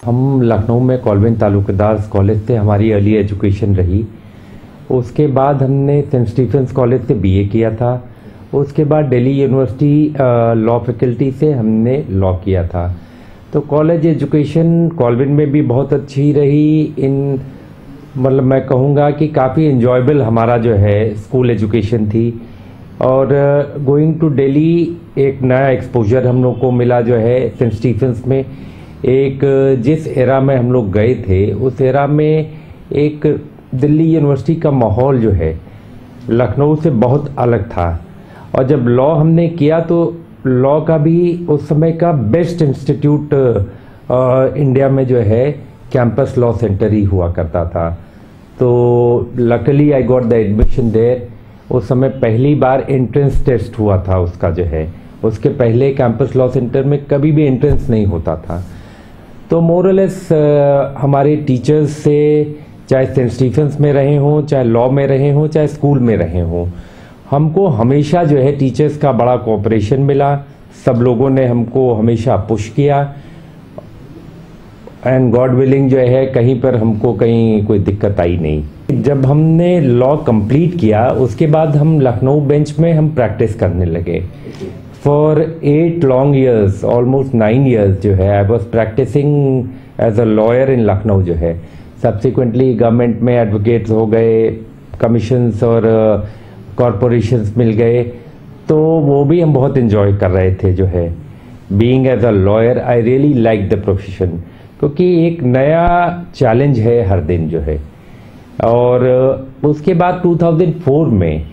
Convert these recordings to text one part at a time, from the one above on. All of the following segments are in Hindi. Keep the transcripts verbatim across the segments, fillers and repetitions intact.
हम लखनऊ में कॉल्विन तालुकेदार कॉलेज से हमारी अर्ली एजुकेशन रही। उसके बाद हमने सेंट स्टीफेंस कॉलेज से बीए किया था। उसके बाद दिल्ली यूनिवर्सिटी लॉ फैकल्टी से हमने लॉ किया था। तो कॉलेज एजुकेशन कॉल्विन में भी बहुत अच्छी रही। इन मतलब मैं कहूँगा कि काफ़ी इन्जॉयबल हमारा जो है स्कूल एजुकेशन थी। और गोइंग टू दिल्ली एक नया एक्सपोजर हम लोग को मिला जो है सेंट स्टीफेंस में। एक जिस एरा में हम लोग गए थे उस एरा में एक दिल्ली यूनिवर्सिटी का माहौल जो है लखनऊ से बहुत अलग था। और जब लॉ हमने किया तो लॉ का भी उस समय का बेस्ट इंस्टीट्यूट इंडिया में जो है कैंपस लॉ सेंटर ही हुआ करता था। तो luckily I got the admission there. उस समय पहली बार एंट्रेंस टेस्ट हुआ था उसका जो है। उसके पहले कैंपस लॉ सेंटर में कभी भी एंट्रेंस नहीं होता था। तो मोरलेस हमारे टीचर्स से, चाहे सेंट स्टीफेंस में रहे हों, चाहे लॉ में रहे हों, चाहे स्कूल में रहे हों, हमको हमेशा जो है टीचर्स का बड़ा कोऑपरेशन मिला। सब लोगों ने हमको हमेशा पुश किया एंड गॉड विलिंग जो है कहीं पर हमको कहीं कोई दिक्कत आई नहीं। जब हमने लॉ कंप्लीट किया उसके बाद हम लखनऊ बेंच में हम प्रैक्टिस करने लगे। For eight long years, almost nine years जो है I was practising as a lawyer in Lucknow जो है। सब्सिक्वेंटली गवर्नमेंट में एडवोकेट्स हो गए, कमीशंस और कॉरपोरेशंस मिल गए। तो वो भी हम बहुत इन्जॉय कर रहे थे जो है। Being as a lawyer I really like the profession, क्योंकि एक नया चैलेंज है हर दिन जो है। और उसके बाद टू थाउजेंड फोर में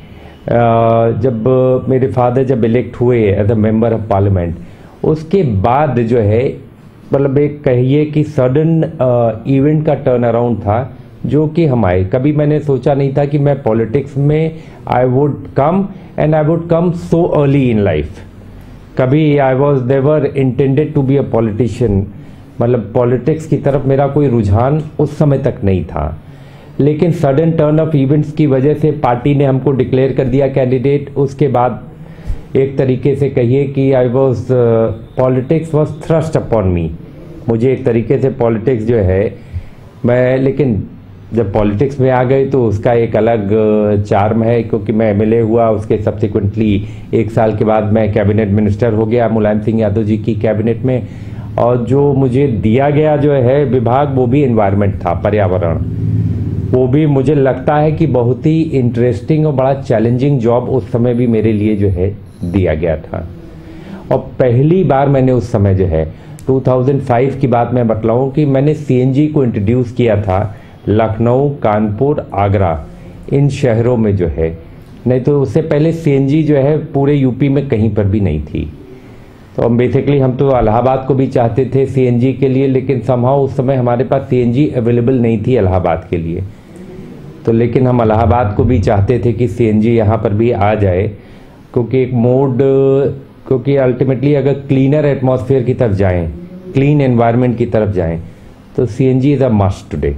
जब मेरे फादर जब इलेक्ट हुए as a member of parliament, उसके बाद जो है मतलब एक कहिए कि सडन इवेंट का टर्न अराउंड था जो कि हम आए। कभी मैंने सोचा नहीं था कि मैं पॉलिटिक्स में I would come and I would come so early in life. कभी I was never intended to be a politician, मतलब पॉलिटिक्स की तरफ मेरा कोई रुझान उस समय तक नहीं था। लेकिन सडन टर्न ऑफ इवेंट्स की वजह से पार्टी ने हमको डिक्लेयर कर दिया कैंडिडेट। उसके बाद एक तरीके से कहिए कि I was politics was thrust upon me. मुझे एक तरीके से पॉलिटिक्स जो है मैं, लेकिन जब पॉलिटिक्स में आ गए तो उसका एक अलग चार्म है, क्योंकि मैं एमएलए हुआ। उसके सब्सिक्वेंटली एक साल के बाद मैं कैबिनेट मिनिस्टर हो गया मुलायम सिंह यादव जी की कैबिनेट में। और जो मुझे दिया गया जो है विभाग वो भी एनवायरनमेंट था, पर्यावरण। वो भी मुझे लगता है कि बहुत ही इंटरेस्टिंग और बड़ा चैलेंजिंग जॉब उस समय भी मेरे लिए जो है दिया गया था। और पहली बार मैंने उस समय जो है टू थाउजेंड फाइव की बात मैं बतलाऊं कि मैंने सीएनजी को इंट्रोड्यूस किया था लखनऊ, कानपुर, आगरा, इन शहरों में जो है। नहीं तो उससे पहले सीएनजी जो है पूरे यूपी में कहीं पर भी नहीं थी। तो बेसिकली हम तो इलाहाबाद को भी चाहते थे सीएनजी के लिए, लेकिन समहाउ उस समय हमारे पास सीएनजी अवेलेबल नहीं थी इलाहाबाद के लिए। तो लेकिन हम इलाहाबाद को भी चाहते थे कि सीएनजी यहाँ पर भी आ जाए, क्योंकि एक मोड, क्योंकि अल्टीमेटली अगर क्लीनर एटमॉस्फेयर की तरफ जाएं, क्लीन एनवायरनमेंट की तरफ जाएं, तो CNG is a must today.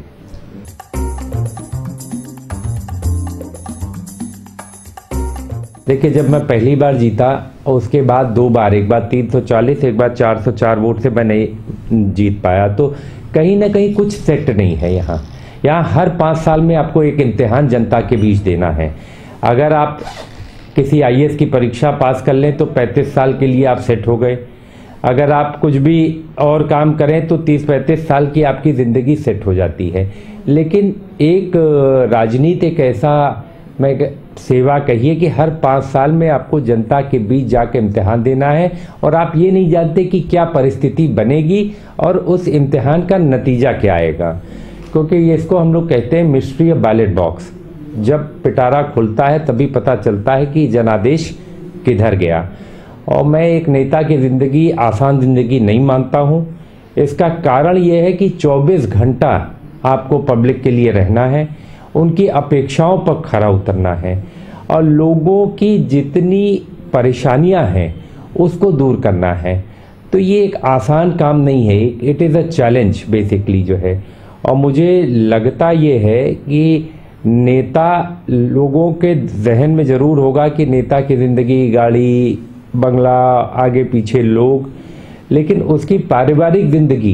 देखिए, जब मैं पहली बार जीता और उसके बाद दो बार, एक बार तीन सौ चालीस, एक बार चार सौ चार वोट से मैं नहीं जीत पाया, तो कहीं ना कहीं कुछ सेट नहीं है यहाँ। यहाँ हर पाँच साल में आपको एक इम्तिहान जनता के बीच देना है। अगर आप किसी आईएएस की परीक्षा पास कर लें तो पैंतीस साल के लिए आप सेट हो गए। अगर आप कुछ भी और काम करें तो तीस पैंतीस साल की आपकी ज़िंदगी सेट हो जाती है। लेकिन एक राजनीति एक ऐसा, मैं सेवा कहिए कि हर पाँच साल में आपको जनता के बीच जाकर इम्तिहान देना है, और आप ये नहीं जानते कि क्या परिस्थिति बनेगी और उस इम्तिहान का नतीजा क्या आएगा। क्योंकि ये इसको हम लोग कहते हैं मिस्ट्री ऑफ बैलेट बॉक्स। जब पिटारा खुलता है तभी पता चलता है कि जनादेश किधर गया। और मैं एक नेता की ज़िंदगी आसान ज़िंदगी नहीं मानता हूँ। इसका कारण ये है कि चौबीस घंटा आपको पब्लिक के लिए रहना है, उनकी अपेक्षाओं पर खरा उतरना है, और लोगों की जितनी परेशानियां हैं उसको दूर करना है। तो ये एक आसान काम नहीं है, it is a challenge basically जो है। और मुझे लगता ये है कि नेता, लोगों के जहन में ज़रूर होगा कि नेता की ज़िंदगी गाड़ी, बंगला, आगे पीछे लोग, लेकिन उसकी पारिवारिक ज़िंदगी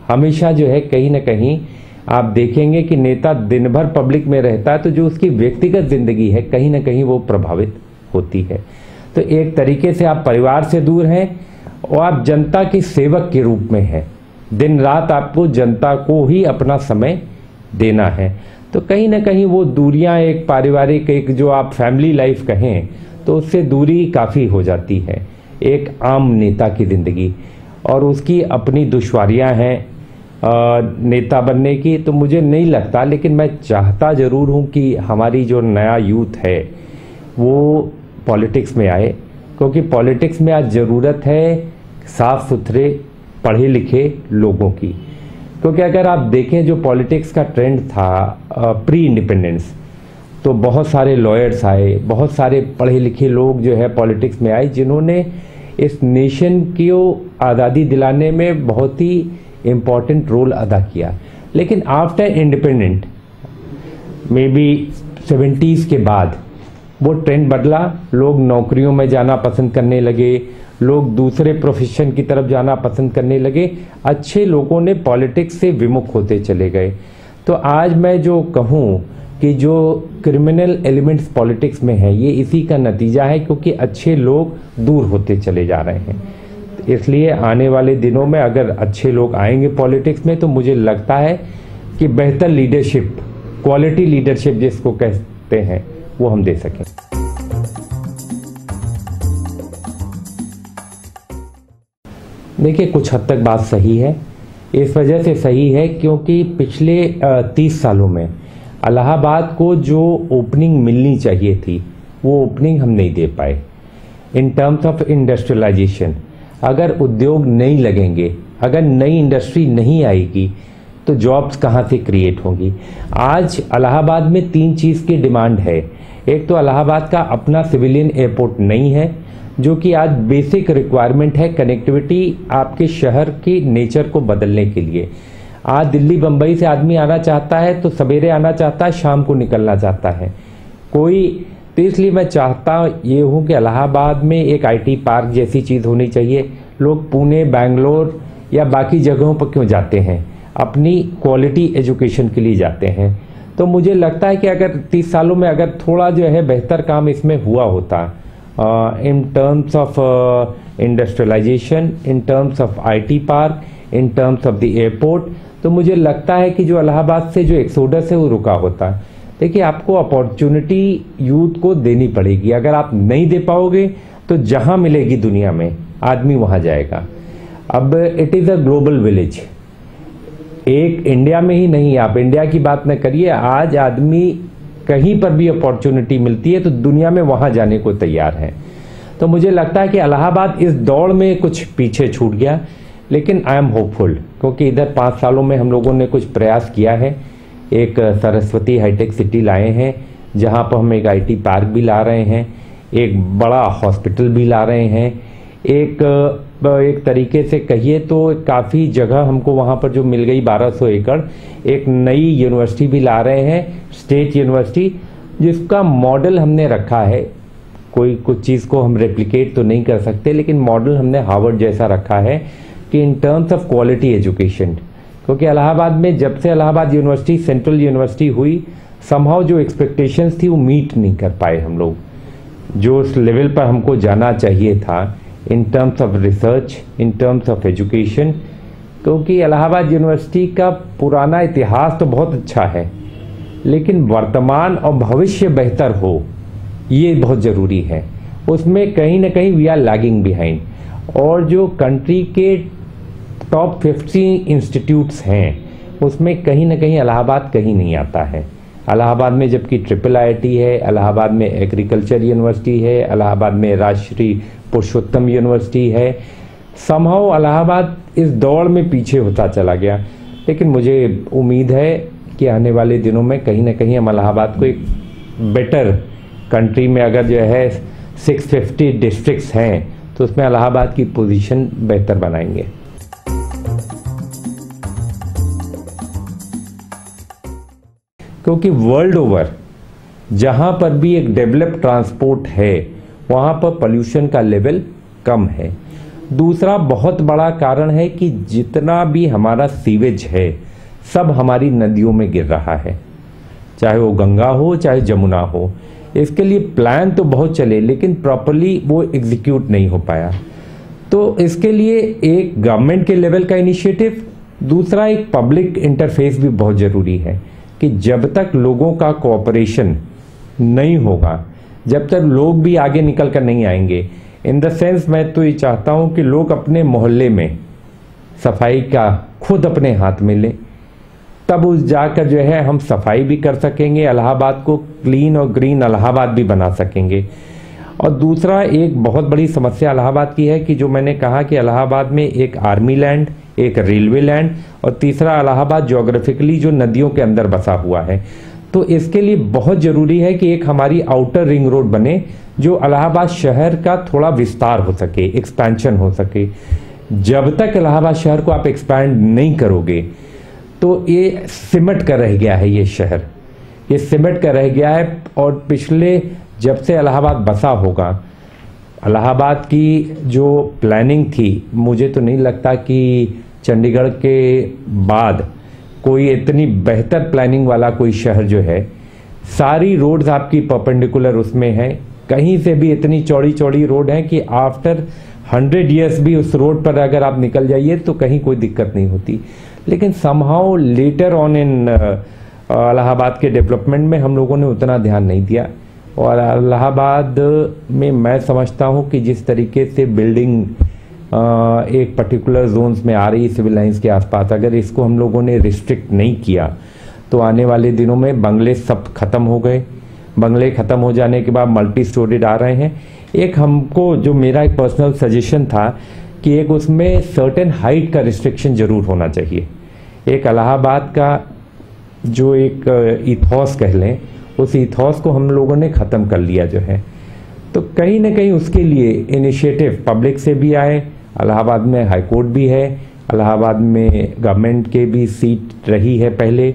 हमेशा जो है कहीं ना कहीं आप देखेंगे कि नेता दिन भर पब्लिक में रहता है तो जो उसकी व्यक्तिगत जिंदगी है कहीं ना कहीं वो प्रभावित होती है। तो एक तरीके से आप परिवार से दूर हैं और आप जनता के सेवक के रूप में हैं। दिन रात आपको जनता को ही अपना समय देना है। तो कहीं ना कहीं वो दूरियां, एक पारिवारिक, एक जो आप फैमिली लाइफ कहें तो उससे दूरी काफ़ी हो जाती है एक आम नेता की ज़िंदगी, और उसकी अपनी दुश्वारियां हैं नेता बनने की। तो मुझे नहीं लगता, लेकिन मैं चाहता ज़रूर हूं कि हमारी जो नया यूथ है वो पॉलिटिक्स में आए, क्योंकि पॉलिटिक्स में आज ज़रूरत है साफ सुथरे पढ़े लिखे लोगों की। क्योंकि अगर आप देखें जो पॉलिटिक्स का ट्रेंड था प्री इंडिपेंडेंस, तो बहुत सारे लॉयर्स आए, बहुत सारे पढ़े लिखे लोग जो है पॉलिटिक्स में आए, जिन्होंने इस नेशन को आज़ादी दिलाने में बहुत ही इम्पॉर्टेंट रोल अदा किया। लेकिन after independent maybe seventies के बाद वो ट्रेंड बदला, लोग नौकरियों में जाना पसंद करने लगे, लोग दूसरे प्रोफेशन की तरफ जाना पसंद करने लगे, अच्छे लोगों ने पॉलिटिक्स से विमुख होते चले गए। तो आज मैं जो कहूँ कि जो क्रिमिनल एलिमेंट्स पॉलिटिक्स में है ये इसी का नतीजा है, क्योंकि अच्छे लोग दूर होते चले जा रहे हैं। इसलिए आने वाले दिनों में अगर अच्छे लोग आएंगे पॉलिटिक्स में तो मुझे लगता है कि बेहतर लीडरशिप, क्वालिटी लीडरशिप जिसको कहते हैं, वो हम दे सकें। देखिए, कुछ हद तक बात सही है। इस वजह से सही है क्योंकि पिछले तीस सालों में इलाहाबाद को जो ओपनिंग मिलनी चाहिए थी वो ओपनिंग हम नहीं दे पाए। इन टर्म्स ऑफ इंडस्ट्रियलाइजेशन, अगर उद्योग नहीं लगेंगे, अगर नई इंडस्ट्री नहीं आएगी तो जॉब्स कहाँ से क्रिएट होंगी। आज इलाहाबाद में तीन चीज़ की डिमांड है। एक तो इलाहाबाद का अपना सिविलियन एयरपोर्ट नहीं है, जो कि आज बेसिक रिक्वायरमेंट है कनेक्टिविटी आपके शहर की नेचर को बदलने के लिए। आज दिल्ली बम्बई से आदमी आना चाहता है तो सवेरे आना चाहता है, शाम को निकलना चाहता है कोई। तो इसलिए मैं चाहता ये हूँ कि इलाहाबाद में एक आईटी पार्क जैसी चीज़ होनी चाहिए। लोग पुणे, बेंगलोर या बाकी जगहों पर क्यों जाते हैं? अपनी क्वालिटी एजुकेशन के लिए जाते हैं। तो मुझे लगता है कि अगर तीस सालों में अगर थोड़ा जो है बेहतर काम इसमें हुआ होता in terms of industrialisation, in terms of IT park, in terms of the airport, तो मुझे लगता है कि जो इलाहाबाद से जो एक्सोडस है वो रुका होता। देखिए, आपको अपॉर्चुनिटी यूथ को देनी पड़ेगी। अगर आप नहीं दे पाओगे तो जहां मिलेगी दुनिया में आदमी वहां जाएगा। अब it is a global village, एक इंडिया में ही नहीं, आप इंडिया की बात न करिए, आज आदमी कहीं पर भी अपॉर्चुनिटी मिलती है तो दुनिया में वहां जाने को तैयार है। तो मुझे लगता है कि इलाहाबाद इस दौड़ में कुछ पीछे छूट गया, लेकिन आई एम होपफुल, क्योंकि इधर पाँच सालों में हम लोगों ने कुछ प्रयास किया है। एक सरस्वती हाईटेक सिटी लाए हैं, जहां पर हम एक आईटी पार्क भी ला रहे हैं, एक बड़ा हॉस्पिटल भी ला रहे हैं, एक एक तरीके से कहिए तो काफ़ी जगह हमको वहां पर जो मिल गई बारह सौ एकड़, एक नई यूनिवर्सिटी भी ला रहे हैं, स्टेट यूनिवर्सिटी, जिसका मॉडल हमने रखा है। कोई कुछ चीज़ को हम रेप्लिकेट तो नहीं कर सकते, लेकिन मॉडल हमने हार्वर्ड जैसा रखा है कि in terms of quality education, क्योंकि इलाहाबाद में जब से इलाहाबाद यूनिवर्सिटी सेंट्रल यूनिवर्सिटी हुई, समहाउ जो एक्सपेक्टेशंस थी वो मीट नहीं कर पाए हम लोग, जो उस लेवल पर हमको जाना चाहिए था in terms of research, in terms of education. क्योंकि इलाहाबाद यूनिवर्सिटी का पुराना इतिहास तो बहुत अच्छा है, लेकिन वर्तमान और भविष्य बेहतर हो ये बहुत ज़रूरी है। उसमें कहीं ना कहीं वी आर लैगिंग बिहाइंड, और जो कंट्री के टॉप फिफ्टी इंस्टीट्यूट्स हैं उसमें कहीं ना कहीं इलाहाबाद कहीं नहीं आता है। इलाहाबाद में जबकि ट्रिपल आईआईटी है, इलाहाबाद में एग्रीकल्चर यूनिवर्सिटी है, इलाहाबाद में राष्ट्रीय पुरुषोत्तम यूनिवर्सिटी है, समहाउ इलाहाबाद इस दौड़ में पीछे होता चला गया। लेकिन मुझे उम्मीद है कि आने वाले दिनों में कहीं ना कहीं हम इलाहाबाद को एक बेटर कंट्री में, अगर जो है छह सौ पचास डिस्ट्रिक्ट्स हैं तो उसमें इलाहाबाद की पोजीशन बेहतर बनाएंगे। क्योंकि वर्ल्ड ओवर जहां पर भी एक डेवलप ट्रांसपोर्ट है वहां पर पोल्यूशन का लेवल कम है। दूसरा बहुत बड़ा कारण है कि जितना भी हमारा सीवेज है सब हमारी नदियों में गिर रहा है, चाहे वो गंगा हो चाहे जमुना हो। इसके लिए प्लान तो बहुत चले लेकिन प्रॉपरली वो एग्जीक्यूट नहीं हो पाया। तो इसके लिए एक गवर्नमेंट के लेवल का इनिशिएटिव, दूसरा एक पब्लिक इंटरफेस भी बहुत ज़रूरी है कि जब तक लोगों का कोऑपरेशन नहीं होगा, जब तक लोग भी आगे निकल कर नहीं आएंगे, इन द सेंस मैं तो ये चाहता हूँ कि लोग अपने मोहल्ले में सफाई का खुद अपने हाथ में लें, तब उस जाकर जो है हम सफाई भी कर सकेंगे, इलाहाबाद को क्लीन और ग्रीन इलाहाबाद भी बना सकेंगे। और दूसरा एक बहुत बड़ी समस्या इलाहाबाद की है कि जो मैंने कहा कि इलाहाबाद में एक आर्मी लैंड, एक रेलवे लैंड और तीसरा इलाहाबाद ज्योग्राफिकली जो नदियों के अंदर बसा हुआ है। तो इसके लिए बहुत ज़रूरी है कि एक हमारी आउटर रिंग रोड बने जो इलाहाबाद शहर का थोड़ा विस्तार हो सके, एक्सपेंशन हो सके। जब तक इलाहाबाद शहर को आप एक्सपैंड नहीं करोगे तो ये सिमट कर रह गया है, ये शहर ये सिमट कर रह गया है। और पिछले जब से इलाहाबाद बसा होगा, इलाहाबाद की जो प्लानिंग थी, मुझे तो नहीं लगता कि चंडीगढ़ के बाद कोई इतनी बेहतर प्लानिंग वाला कोई शहर जो है। सारी रोड्स आपकी परपेंडिकुलर उसमें है, कहीं से भी इतनी चौड़ी चौड़ी रोड है कि आफ्टर हंड्रेड ईयर्स भी उस रोड पर अगर आप निकल जाइए तो कहीं कोई दिक्कत नहीं होती। लेकिन somehow later on in Allahabad के डेवलपमेंट में हम लोगों ने उतना ध्यान नहीं दिया। और इलाहाबाद में मैं समझता हूँ कि जिस तरीके से बिल्डिंग एक पर्टिकुलर जोन्स में आ रही सिविल लाइंस के आसपास, अगर इसको हम लोगों ने रिस्ट्रिक्ट नहीं किया तो आने वाले दिनों में बंगले सब खत्म हो गए। बंगले खत्म हो जाने के बाद मल्टी स्टोरीड आ रहे हैं। एक हमको जो मेरा एक पर्सनल सजेशन था कि एक उसमें सर्टेन हाइट का रिस्ट्रिक्शन ज़रूर होना चाहिए। एक इलाहाबाद का जो एक इथॉस कह लें, उस इथॉस को हम लोगों ने ख़त्म कर लिया जो है। तो कहीं ना कहीं उसके लिए इनिशिएटिव पब्लिक से भी आए। इलाहाबाद में हाई कोर्ट भी है, इलाहाबाद में गवर्नमेंट के भी सीट रही है पहले।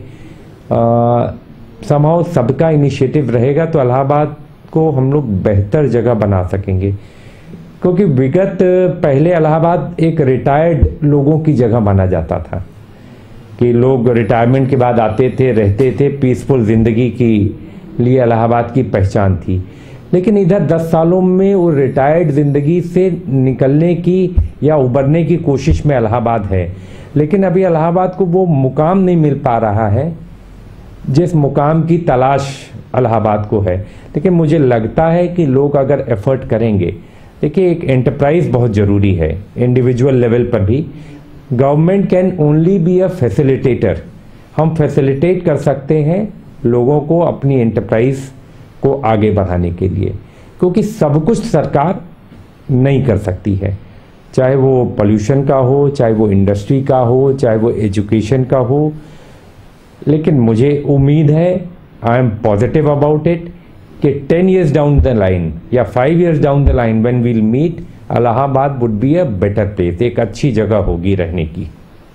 समहाउ सबका इनिशिएटिव रहेगा तो इलाहाबाद को हम लोग बेहतर जगह बना सकेंगे। क्योंकि विगत पहले इलाहाबाद एक रिटायर्ड लोगों की जगह माना जाता था कि लोग रिटायरमेंट के बाद आते थे, रहते थे, पीसफुल ज़िंदगी की लिए इलाहाबाद की पहचान थी। लेकिन इधर दस सालों में वो रिटायर्ड ज़िंदगी से निकलने की या उबरने की कोशिश में इलाहाबाद है। लेकिन अभी इलाहाबाद को वो मुकाम नहीं मिल पा रहा है जिस मुकाम की तलाश इलाहाबाद को है। लेकिन मुझे लगता है कि लोग अगर एफर्ट करेंगे, देखिए एक एंटरप्राइज बहुत ज़रूरी है इंडिविजुअल लेवल पर भी। Government can only be a facilitator. हम फैसिलिटेट कर सकते हैं लोगों को अपनी एंटरप्राइज को आगे बढ़ाने के लिए, क्योंकि सब कुछ सरकार नहीं कर सकती है, चाहे वो पोल्यूशन का हो, चाहे वो इंडस्ट्री का हो, चाहे वो एजुकेशन का हो। लेकिन मुझे उम्मीद है, I am positive about it, कि ten years down the line या five years down the line when we'll meet, Allahabad would be a better place, एक अच्छी जगह होगी रहने की।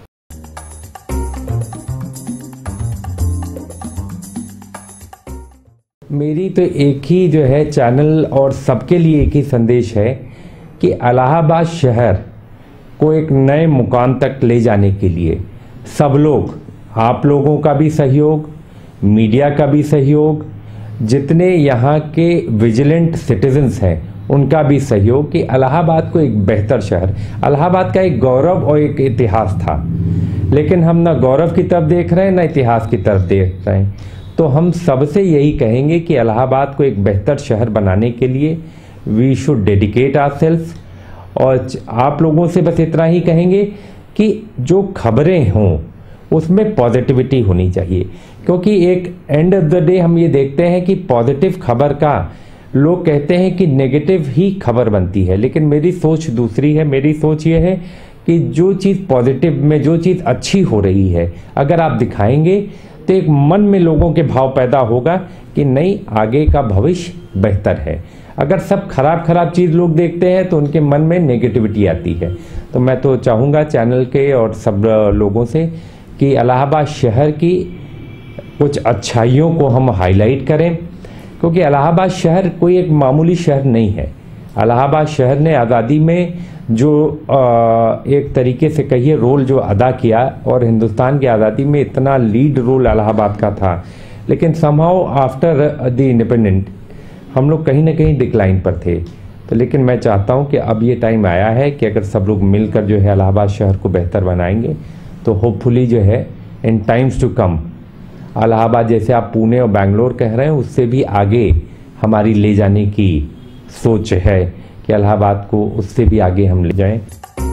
मेरी तो एक ही जो है चैनल और सबके लिए एक ही संदेश है कि इलाहाबाद शहर को एक नए मुकाम तक ले जाने के लिए सब लोग, आप लोगों का भी सहयोग, मीडिया का भी सहयोग, जितने यहाँ के विजिलेंट सिटीजन्स हैं उनका भी सहयोग कि इलाहाबाद को एक बेहतर शहर। इलाहाबाद का एक गौरव और एक इतिहास था, लेकिन हम ना गौरव की तरफ देख रहे हैं ना इतिहास की तरफ देख रहे हैं। तो हम सबसे यही कहेंगे कि इलाहाबाद को एक बेहतर शहर बनाने के लिए वी शुड डेडिकेट आवरसेल्व्स। और आप लोगों से बस इतना ही कहेंगे कि जो खबरें हों उसमें पॉजिटिविटी होनी चाहिए, क्योंकि एक एंड ऑफ द डे हम ये देखते हैं कि पॉजिटिव खबर का लोग कहते हैं कि नेगेटिव ही खबर बनती है, लेकिन मेरी सोच दूसरी है। मेरी सोच ये है कि जो चीज़ पॉजिटिव में, जो चीज़ अच्छी हो रही है, अगर आप दिखाएंगे तो एक मन में लोगों के भाव पैदा होगा कि नहीं, आगे का भविष्य बेहतर है। अगर सब खराब खराब चीज़ लोग देखते हैं तो उनके मन में नेगेटिविटी आती है। तो मैं तो चाहूँगा चैनल के और सब लोगों से कि इलाहाबाद शहर की कुछ अच्छाइयों को हम हाईलाइट करें, क्योंकि इलाहाबाद शहर कोई एक मामूली शहर नहीं है। इलाहाबाद शहर ने आज़ादी में जो एक तरीके से कहिए रोल जो अदा किया, और हिंदुस्तान की आज़ादी में इतना लीड रोल इलाहाबाद का था, लेकिन समहाउ आफ्टर द इंडिपेंडेंट हम लोग कहीं ना कहीं डिक्लाइन पर थे। तो लेकिन मैं चाहता हूं कि अब ये टाइम आया है कि अगर सब लोग मिलकर जो है इलाहाबाद शहर को बेहतर बनाएंगे तो होपफुली जो है in times to come Allahabad, जैसे आप पुणे और बेंगलोर कह रहे हैं, उससे भी आगे हमारी ले जाने की सोच है कि इलाहाबाद को उससे भी आगे हम ले जाएं।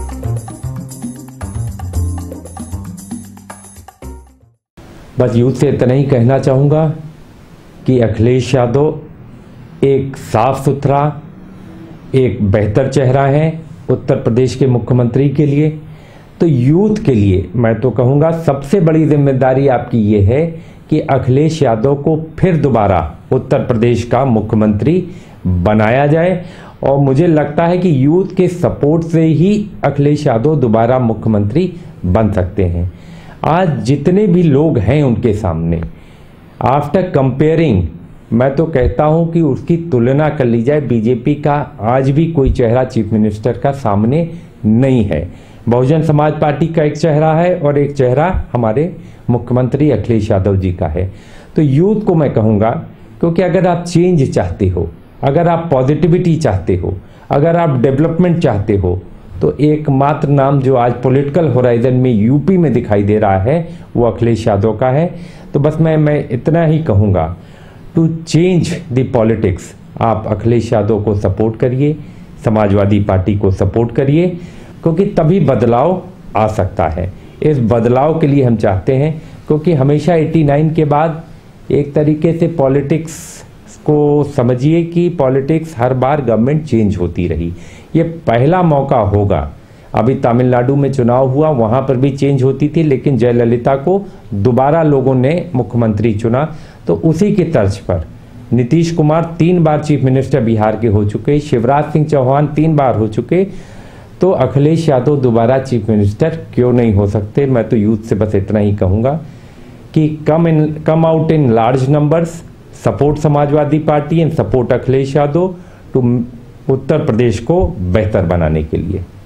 बस यूथ से इतना ही कहना चाहूँगा कि अखिलेश यादव एक साफ सुथरा, एक बेहतर चेहरा है उत्तर प्रदेश के मुख्यमंत्री के लिए। तो यूथ के लिए मैं तो कहूँगा सबसे बड़ी जिम्मेदारी आपकी ये है कि अखिलेश यादव को फिर दोबारा उत्तर प्रदेश का मुख्यमंत्री बनाया जाए, और मुझे लगता है कि यूथ के सपोर्ट से ही अखिलेश यादव दोबारा मुख्यमंत्री बन सकते हैं। आज जितने भी लोग हैं उनके सामने, आफ्टर कंपेयरिंग, मैं तो कहता हूं कि उसकी तुलना कर ली जाए, बीजेपी का आज भी कोई चेहरा चीफ मिनिस्टर का सामने नहीं है। बहुजन समाज पार्टी का एक चेहरा है और एक चेहरा हमारे मुख्यमंत्री अखिलेश यादव जी का है। तो यूथ को मैं कहूँगा, क्योंकि अगर आप चेंज चाहते हो, अगर आप पॉजिटिविटी चाहते हो, अगर आप डेवलपमेंट चाहते हो, तो एकमात्र नाम जो आज पॉलिटिकल होराइजन में यूपी में दिखाई दे रहा है वो अखिलेश यादव का है। तो बस मैं मैं इतना ही कहूँगा, टू चेंज द पॉलिटिक्स आप अखिलेश यादव को सपोर्ट करिए, समाजवादी पार्टी को सपोर्ट करिए, क्योंकि तभी बदलाव आ सकता है। इस बदलाव के लिए हम चाहते हैं, क्योंकि हमेशा नवासी के बाद एक तरीके से पॉलिटिक्स को समझिए कि पॉलिटिक्स हर बार गवर्नमेंट चेंज होती रही, ये पहला मौका होगा। अभी तमिलनाडु में चुनाव हुआ, वहाँ पर भी चेंज होती थी, लेकिन जयललिता को दोबारा लोगों ने मुख्यमंत्री चुना। तो उसी की तर्ज पर नीतीश कुमार तीन बार चीफ मिनिस्टर बिहार के हो चुके, शिवराज सिंह चौहान तीन बार हो चुके, तो अखिलेश यादव दोबारा चीफ मिनिस्टर क्यों नहीं हो सकते। मैं तो यूथ से बस इतना ही कहूँगा कि come in come out in large numbers, support Samajwadi party and support Akhilesh Yadav to Uttar Pradesh को बेहतर बनाने के लिए।